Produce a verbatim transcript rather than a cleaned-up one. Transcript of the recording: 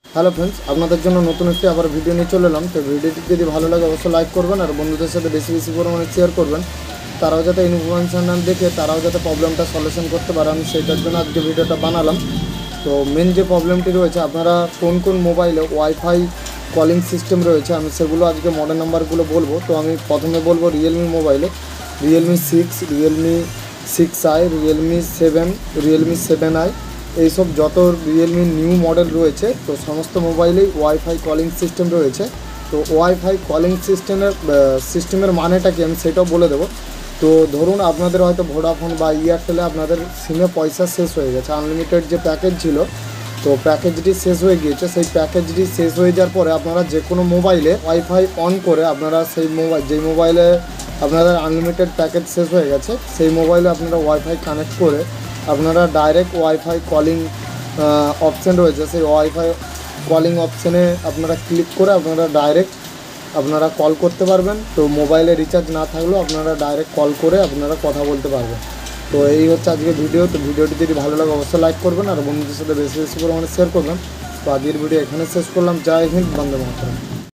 Hello friends, আপনাদের জন্য নতুন একটি আবার ভিডিও নিয়ে চলে এলাম। তো ভিডিওটি যদি ভালো লাগে অবশ্যই লাইক করবেন আর বন্ধুদের সাথে বেশি বেশি পরিমাণে শেয়ার করবেন। তারাও যাতে ইনফরমেশান দেখে তারাও যাতে প্রবলেমটা সলিউশন করতে পারে, আমি সেইটার জন্য আজকে ভিডিওটা বানালাম। তো মেন যে প্রবলেমটি রয়েছে, আপনারা কোন কোন মোবাইলে ওয়াইফাই কলিং সিস্টেম রয়েছে আমি সেগুলো আজকে মডেল নাম্বারগুলো বলবো। তো আমি প্রথমে বলবো রিয়েলমি মোবাইলে Realme six, Realme six I, Realme seven, Realme seven I, এইসব যত রিয়েলমি নিউ মডেল রয়েছে তো সমস্ত মোবাইলেই ওয়াইফাই কলিং সিস্টেম রয়েছে। তো ওয়াইফাই কলিং সিস্টেমের সিস্টেমের মানেটা কি আমি সেটাও বলে দেবো। তো ধরুন আপনাদের হয়তো ভোডাফোন বা এয়ারটেলে আপনাদের সিমে পয়সা শেষ হয়ে গেছে, আনলিমিটেড যে প্যাকেজ ছিল তো প্যাকেজটি শেষ হয়ে গিয়েছে। সেই প্যাকেজটি শেষ হয়ে যাওয়ার পরে আপনারা যে কোনো মোবাইলে ওয়াইফাই অন করে আপনারা সেই মোবাইল যেই মোবাইলে আপনাদের আনলিমিটেড প্যাকেজ শেষ হয়ে গেছে সেই মোবাইলে আপনারা ওয়াইফাই কানেক্ট করে আপনারা ডাইরেক্ট ওয়াইফাই কলিং অপশান রয়েছে, সেই ওয়াইফাই কলিং অপশানে আপনারা ক্লিক করে আপনারা ডাইরেক্ট আপনারা কল করতে পারবেন। তো মোবাইলে রিচার্জ না থাকলেও আপনারা ডাইরেক্ট কল করে আপনারা কথা বলতে পারবেন। তো এই হচ্ছে আজকের ভিডিও। তো ভিডিওটি যদি ভালো লাগে অবশ্যই লাইক করবেন আর বন্ধুদের সাথে বেশি বেশি পরিমাণে শেয়ার করবেন। তো আজকের ভিডিও এখানে শেষ করলাম। জয় হিন্দ, বন্দে মাতরম।